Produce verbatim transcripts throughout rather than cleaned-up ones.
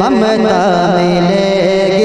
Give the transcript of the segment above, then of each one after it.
ममता मिलेगी।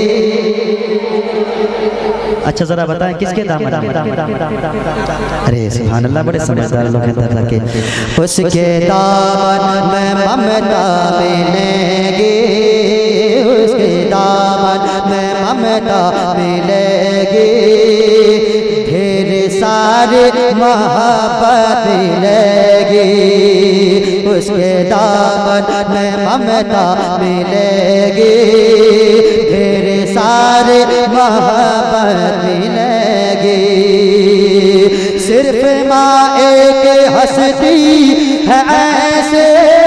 अच्छा जरा बताएं किसके दामन में? अरे सुभान अल्लाह, बड़े समझदार लोग हैं तरह के। उसके दामन में ममता मिलेगी, उसके दामन में ममता मिलेगी, ढेर सारी मोहब्बत मिलेगी। उसके दामन में ममता मिलेगी, ढेर सारी मोहब्बत मिलेगी। सिर्फ माँ एक हस्ती है ऐसे,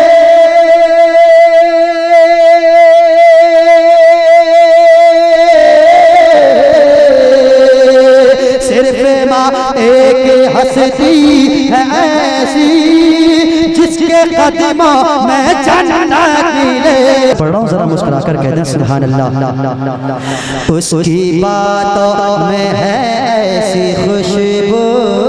सिर्फ माँ एक हस्ती है ऐसी, जिसके कदमों में जन्नत मिले। पढ़ रहा हूँ जरा मुस्कुरा कर कहते हैं सुभान अल्लाह। उसकी बातों में है ऐसी खुशबू,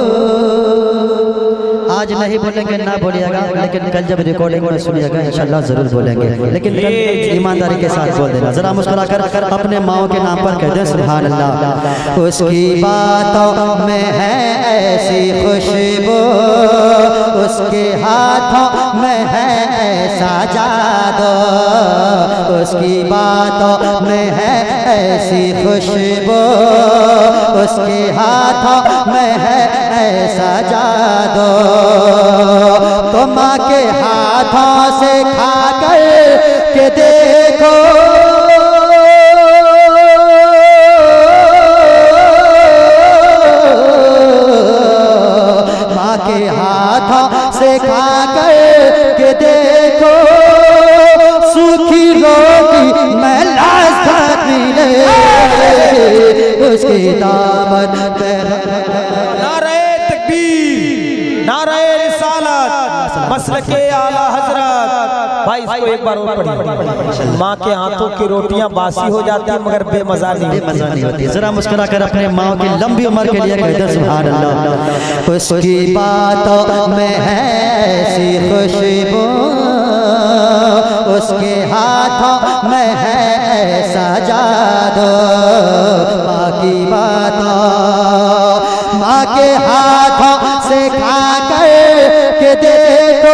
आज नहीं बोलेंगे ना बोलिएगा, लेकिन कल जब रिकॉर्डिंग में सुनिएगा इंशाल्लाह जरूर बोलेंगे, लेकिन कल ईमानदारी के साथ बोल देना। जरा मुस्कुरा कर अपने माओ के नाम पर कहते हैं सुभान अल्लाह। उसकी बातों में है ऐसी खुशबू, उसके हाथों में है ऐसा जादू, उसकी बातों में है ऐसी खुशबू, उसके हाथों में है ऐसा जादू। तो माँ के हाथों से खाकर के देखो, माँ के हाथों से खाकर के देखो, सूखी रोटी में लज़्ज़त मिलेगी। उसके दामन पे नारे तकबीर, नारे रिसालत, मसलके आला हजरत। भाई इसको एक बार और पढ़िए। माँ के हाथों की रोटियां बासी हो जाती है मगर बेमजा नहीं बेमजा नहीं होती। जरा मुस्कुरा कर अपने माँ की लंबी उम्र के लिए कहते हैं सुभान अल्लाह। उसकी बातों में है ऐसी खुशबू, उसके हाथों में है ऐसा जादू। माँ की बातों, माँ के हाथों से खाकर के देखो,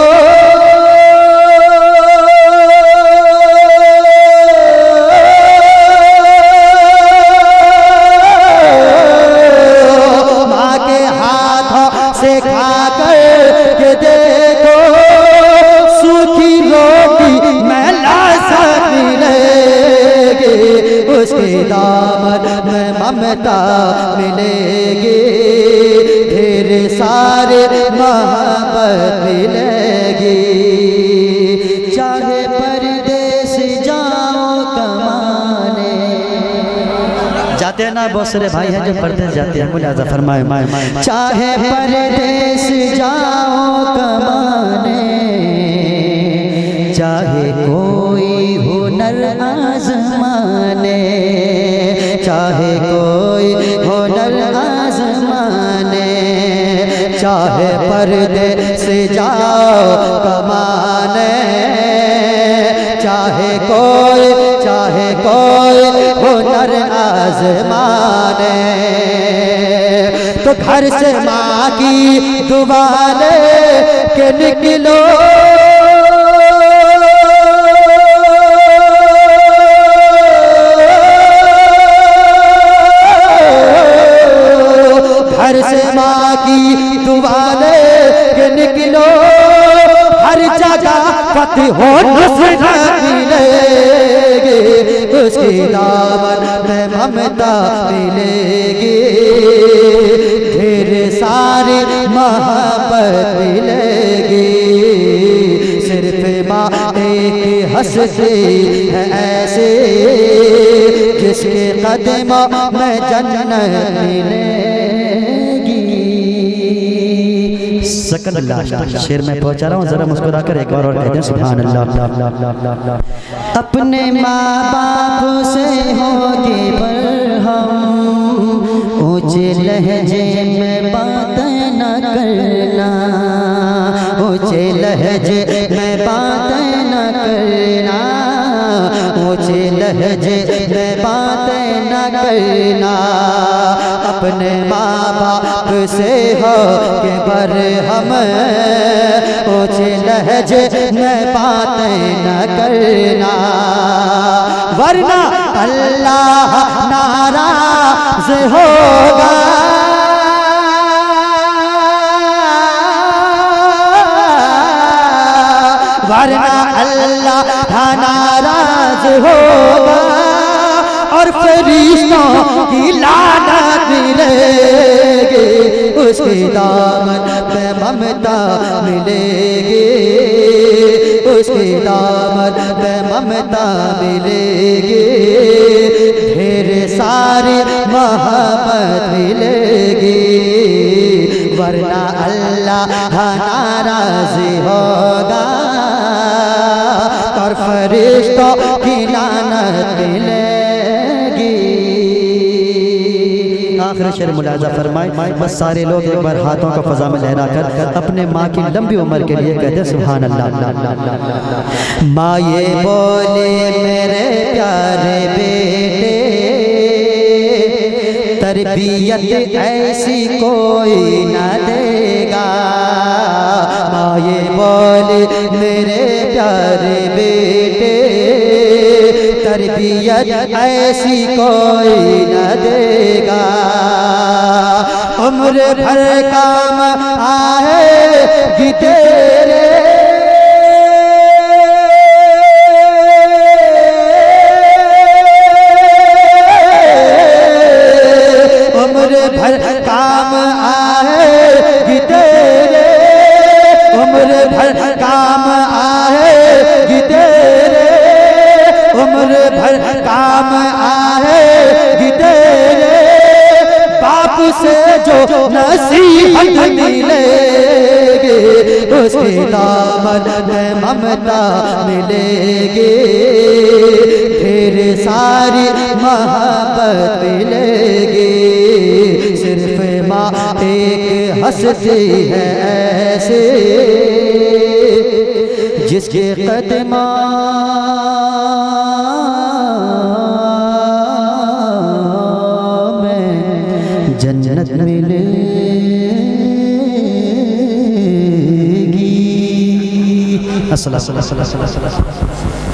माँ के हाथों से खाकर के देखो, सूखी रोटी में लज़्ज़त मिलेगी। उसके दामन में ममता मिलेगी, ढेर सारे मोहब्बत मिलेगी। चाहे परदेस जाओ कमाने, जाते हैं ना बहुत सारे भाई हैं जो परदेस जाते हैं, मुलाजा फरमाए। चाहे परदेस जाओ कमाने, चाहे कोई हुनर आजमाने, चाहे कोई हुनर आजमाने, चाहे परदेस जाओ कमाने, चाहे कोई चाहे कोई हुनर आजमाने, तो घर से माँ की दुआ ले के निकलो, घर से माँ की दुआ ले के निकलो, हर जगह फतेह हो नुसरत मिलेगी। उसके दामन में ममता मिलेगी, ढेर सारी मोहब्बत मिलेगी। सिर्फ माँ एक हंसती है ऐसे, जिसके कदमों में जन्नत मिलेगी। सेकंड लास्ट शेर में पहुंचा रहा हूँ, जरा मुस्कुरा कर एक बार और कहते हैं सुभान अल्लाह। अपने माँ बाप से होके पर हम ऊंचे लहजे में बात न करना, ऊंचे लहजे में बात न करना, लहजे में बातें न करना, अपने माँ बाप से हो के बर हम, ऊंचे लहजे में बातें न करना, वरना अल्लाह नाराज होगा। वरना अल्लाह नाराज होगा और फरिश्तों की लानत मिलेगी, उसके दामन में ममता मिलेगी, उसके दामन में ममता मिलेगी, ढेर सारी मोहब्बत मिलेगी, वरना अल्लाह नाराज होगा और फरिश्तों की लानत मिलेगी। आखिर शेर मुलाजा फरमाए, बस सारे लोग एक बार हाथों का फजा में लहरा कर अपने माँ की लंबी उम्र के लिए कहते सुभान अल्लाह। माँ ये बोले मेरे प्यारे बेटे, तरबियत ऐसी कोई न देगा। माँ ये बोले मेरे प्यारे बेटे, तरबियत ऐसी कोई न देगा, उम्र भर काम आएगी तेरे, उम्र भर काम आएगी तेरे, उम्र भर काम आएगी तेरे, उम्र भर काम आएगी तेरे, बाप से जो नसीहत मिलेगी, उसके दामन में ममता मिलेगी, ढेर सारी मोहब्बत मिलेगी, सिर्फ माँ एक हंसती है ऐसे जिसके कदमा में जन्नत मिलेगी। अस्सलाम वालेकुम।